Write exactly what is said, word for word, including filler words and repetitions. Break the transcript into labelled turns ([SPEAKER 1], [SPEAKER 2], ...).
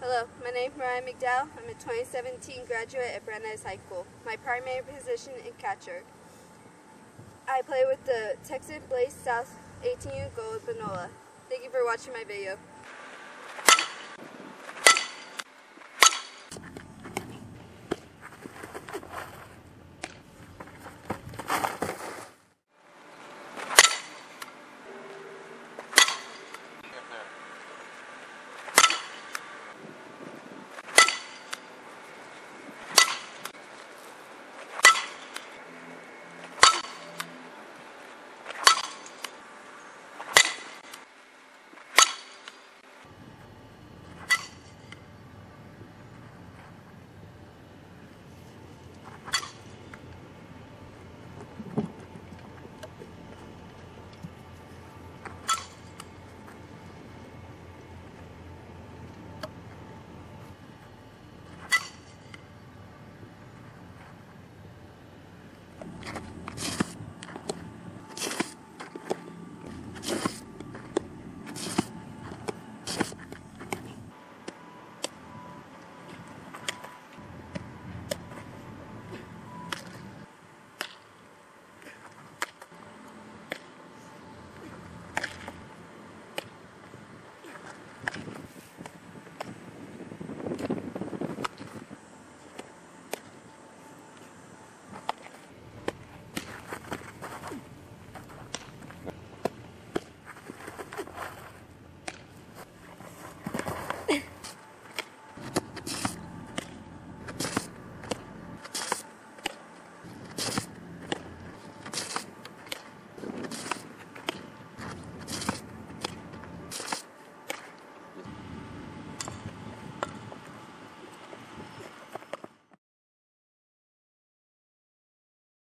[SPEAKER 1] Hello, my name is Mariah McDowell. I'm a twenty seventeen graduate at Brandeis High School. My primary position is catcher. I play with the Texas Blaze South eighteen U Gold Banola. Thank you for watching my video.